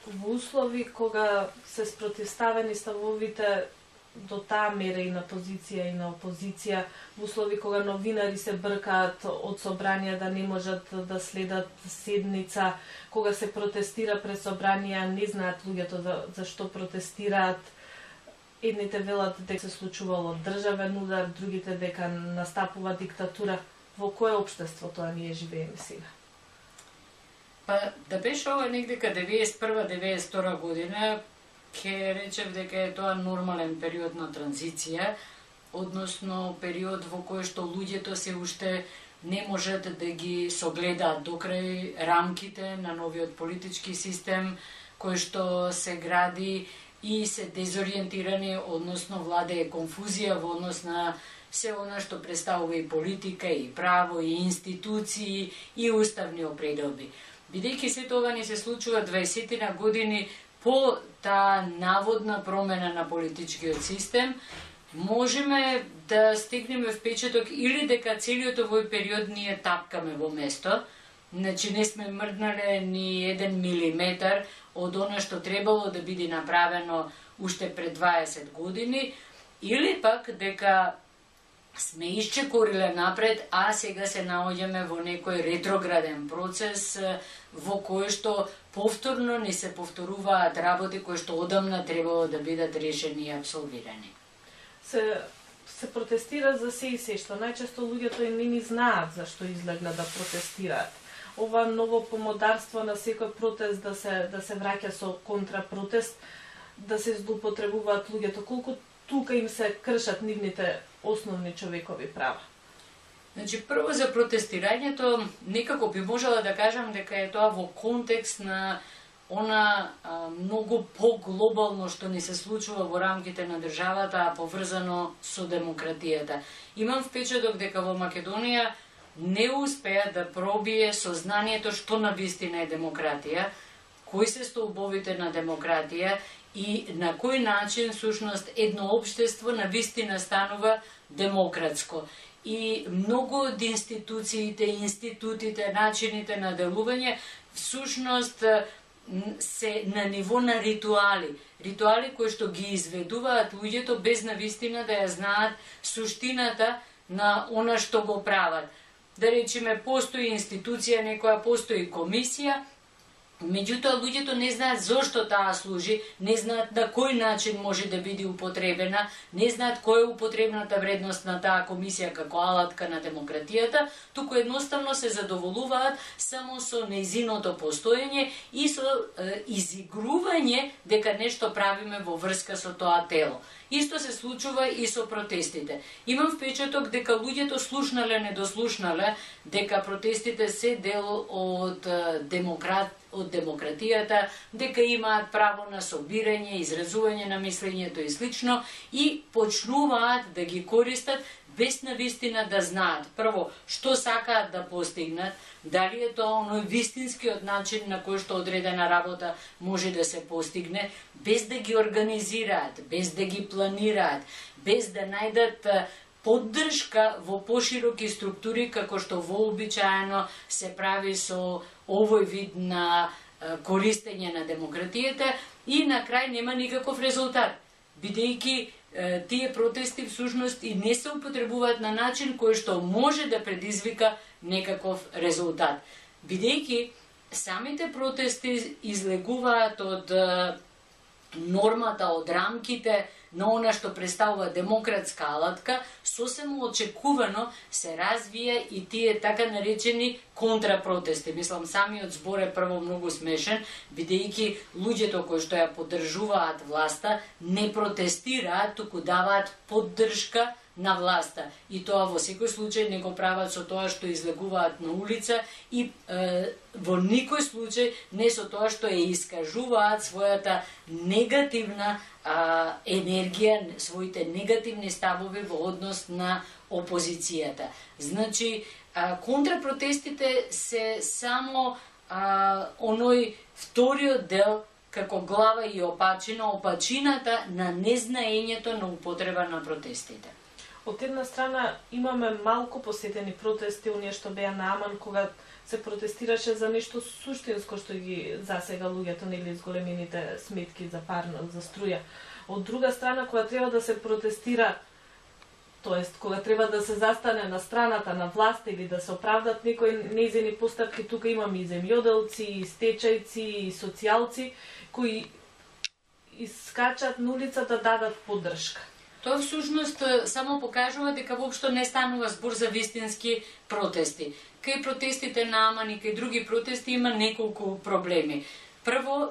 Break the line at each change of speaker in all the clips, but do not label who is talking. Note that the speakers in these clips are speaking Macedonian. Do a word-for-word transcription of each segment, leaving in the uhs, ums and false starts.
во услови кога се спротивставени ставовите до таа мера и на позиција и на опозиција, во услови кога новинари се бркаат од собранија да не можат да следат седница, кога се протестира пред собранија, не знаат луѓето да, зашто протестираат. Едните велат дека се случувало државен удар, другите дека настапува диктатура. Во кое општество тоа ние живееме сега?
Па да беше ова негдека деветдесет и прва деветдесет и втора година, ќе речев дека е тоа нормален период на транзиција, односно период во кој што луѓето се уште не можат да ги согледаат докрај рамките на новиот политички систем кој што се гради и се дезориентирани, односно владее конфузија во однос на се она што представува и политика, и право, и институции, и уставни определби. Бидејќи се тоа ни се случува дваесет години по таа наводна промена на политичкиот систем, можеме да стигнеме впечаток или дека целиот овој период ние тапкаме во место, значи не сме мрднале ни еден милиметар од она што требало да биде направено уште пред дваесет години, или пак дека сме исчекориле напред, а сега се наоѓаме во некој ретрограден процес во кој што повторно не се повторуваат работи кои што одамна требало да бидат решени и абсолвирани.
Се, се протестира за се и се, што најчесто луѓето и не ни знаат зашто излегна да протестираат. Ова ново помодарство на секој протест да се, да се враќа со контрапротест, да се злоупотребуваат луѓето, колку тука им се кршат нивните основни човекови права.
Значи, прво за протестирањето, некако би можела да кажам дека е тоа во контекст на она а, многу поглобално што ни се случува во рамките на државата, а поврзано со демократијата. Имам впечаток дека во Македонија не успеа да пробие сознанието што навистина е демократија, кои се столбовите на демократија и на кој начин сушност едно општество навистина станува демократско. И многу од институциите, институтите, начините на делување всушност се на ниво на ритуали. Ритуали кои што ги изведуваат луѓето без навистина да ја знаат суштината на она што го прават. Да речеме, постои институција, некоја постои комисија, меѓутоа луѓето не знаат зошто таа служи, не знаат на кој начин може да биде употребена, не знаат која е употребната вредност на таа комисија како алатка на демократијата, туку едноставно се задоволуваат само со нејзиното постоење и со е, изигрување дека нешто правиме во врска со тоа тело. Исто се случува и со протестите. Имам впечаток дека луѓето слушнале, не дослушнале, дека протестите се дел од демократ, од демократијата, дека имаат право на собирање, изразување на мислењето и слично, и почнуваат да ги користат без навистина да знаат прво што сакаат да постигнат, дали е тоа оној вистинскиот начин на кој што одредена работа може да се постигне, без да ги организираат, без да ги планираат, без да најдат поддршка во пошироки структури како што вообичаено се прави со овој вид на користење на демократијата, и на крај нема никаков резултат, бидејќи тие протести всушност и не се употребуваат на начин кој што може да предизвика некаков резултат. Бидејќи самите протести излегуваат од нормата, од рамките на она што представува демократска алатка, сосема очекувано се развија и тие така наречени контрапротести. Мислам, самиот збор е прво многу смешен, бидејќи луѓето кои што ја поддржуваат власта не протестираат, туку даваат поддршка на власта. И тоа во секој случај не го прават со тоа што излегуваат на улица и е, во никој случај не со тоа што ја искажуваат својата негативна а, енергија, своите негативни ставови во однос на опозицијата. Значи, а, контрапротестите се само а, оној вториот дел како глава и опачина, опачината на незнаењето на употреба на протестите.
Од една страна имаме малку посетени протести, оние што беа на Аман, кога се протестираше за нешто суштинско што ги засега луѓето, нели, зголемените сметки за парно, за струја. Од друга страна, кога треба да се протестира, тоест кога треба да се застане на страната на власт или да се оправдат некои нејзини постапки, тука имаме и земјоделци, и стечајци, и социјалци кои искачат на улицата да дадат поддршка.
Тоа всушност само покажува дека воопшто не станува збор за вистински протести. Кај протестите на Аман и кај други протести има неколку проблеми. Прво,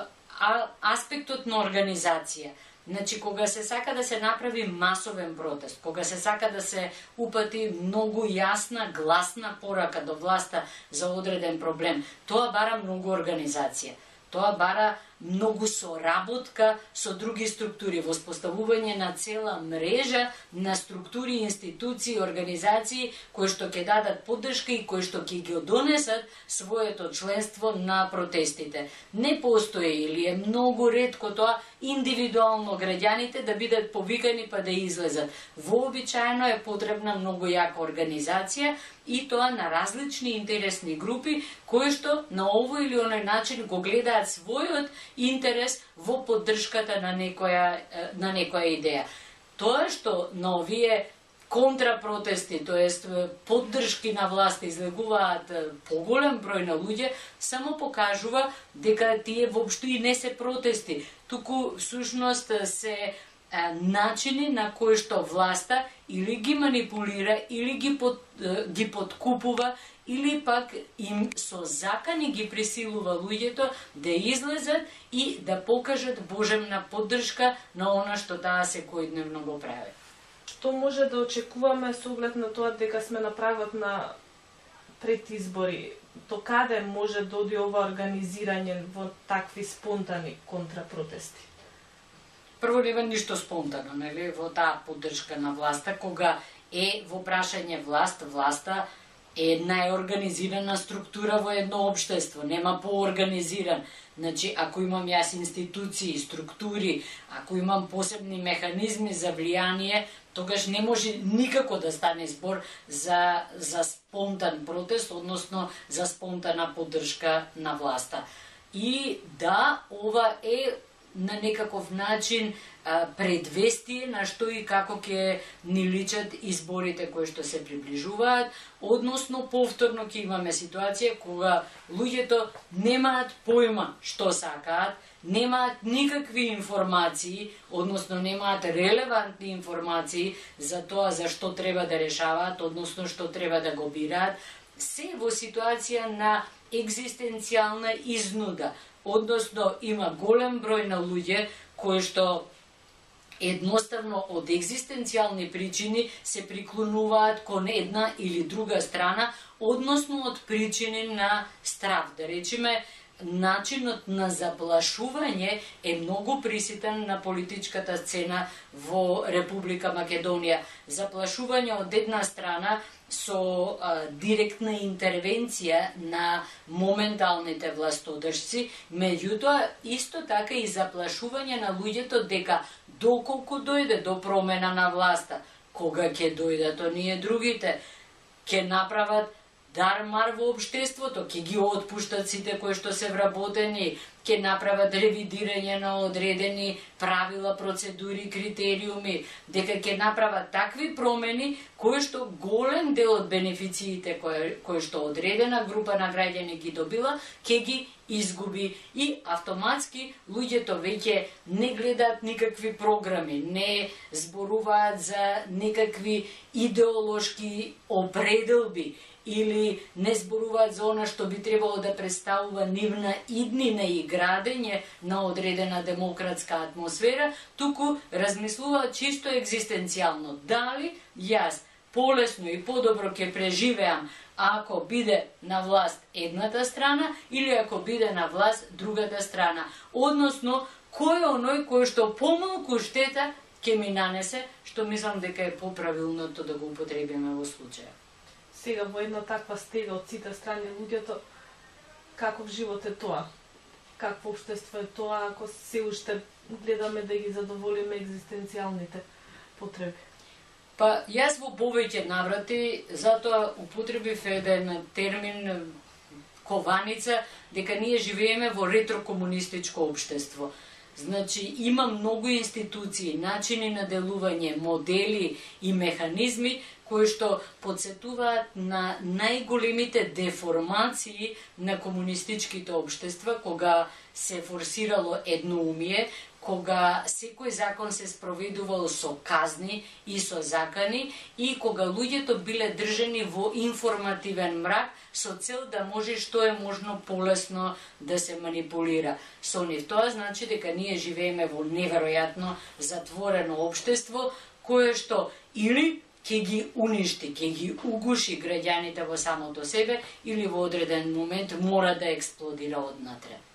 аспектот на организација. Значи, кога се сака да се направи масовен протест, кога се сака да се упати многу јасна, гласна порака до власта за одреден проблем, тоа бара многу организација. Тоа бара многу соработка со други структури, воспоставување на цела мрежа на структури, институции, организации кои што ќе дадат поддршка и кои што ќе ги донесат своето членство на протестите. Не постои или е многу ретко тоа индивидуално граѓаните да бидат повикани па да излезат. Вообичаено е потребна многу јака организација и тоа на различни интересни групи кои што на овој или оној начин го гледаат својот интерес во поддршката на некоја на некоја идеја. Тоа што на овие контрапротести, тоест поддршки на власт излегуваат поголем број на луѓе, само покажува дека тие воопшто и не се протести, туку всушност се начини на кои што власта или ги манипулира, или ги под, ги подкупува, или пак им со закани ги присилува луѓето да излезат и да покажат божемна поддршка на она што таа секојдневно го прави.
Што може да очекуваме со оглед на тоа дека сме на прагот на предизбори? До каде може да оди ова организирање во такви спонтани контрапротести?
Прво, нема ништо спонтано, нели, во таа поддршка на власта, кога е во прашање власт, власта е најорганизирана структура во едно општество, нема поорганизиран. Значи, ако имам јас институции, структури, ако имам посебни механизми за влијание, тогаш не може никако да стане збор за, за спонтан протест, односно за спонтана поддршка на власта. И да, ова е на некаков начин а, предвестие на што и како ќе ни личат изборите кои што се приближуваат, односно повторно ќе имаме ситуација кога луѓето немаат појма што сакаат, немаат никакви информации, односно немаат релевантни информации за тоа за што треба да решаваат, односно што треба да го бираат, се во ситуација на екзистенцијална изнуда. Односно, има голем број на луѓе кои што едноставно од екзистенцијални причини се приклонуваат кон една или друга страна, односно од причини на страв. Да речеме, начинот на заплашување е многу присутен на политичката сцена во Република Македонија. Заплашување од една страна со а, директна интервенција на моменталните властодржци, меѓутоа исто така и заплашување на луѓето дека доколку дојде до промена на власта, кога ќе дојдат оние другите, ќе направат дармар во општеството, ќе ги отпуштат сите кои што се вработени, ќе направат ревидирање на одредени правила, процедури, критериуми, дека ќе направат такви промени кои што голем дел од бенефициите кои, кои што одредена група на граѓани ги добила, ќе ги изгуби и автоматски луѓето веќе не гледаат никакви програми, не зборуваат за некакви идеолошки определби или не зборуваат за она што би требало да представува нивна иднина и градење на одредена демократска атмосфера, туку размислуваат чисто екзистенцијално. Дали јас полесно и подобро ќе преживеам ако биде на власт едната страна или ако биде на власт другата страна. Односно, кој е оној кој што помалку штета ќе ми нанесе, што мислам дека е поправилното да го употребиме во случаја.
Сега во една таква стега од сите страни луѓето, каков живот е тоа? Какво општество е тоа ако се уште гледаме да ги задоволиме екзистенцијалните потреби?
Па, јас во повеќе наврати, затоа употребив еден термин кованица, дека ние живееме во ретрокомунистичко општество. Значи, има многу институции, начини на делување, модели и механизми кои што подсетуваат на најголемите деформации на комунистичките општества, кога се форсирало едноумие, кога секој закон се спроведувал со казни и со закани и кога луѓето биле држани во информативен мрак со цел да може што е можно полесно да се манипулира со нив. Тоа значи дека ние живееме во неверојатно затворено општество кое што или ќе ги уништи, ќе ги угуши граѓаните во самото себе или во одреден момент мора да експлодира однатре.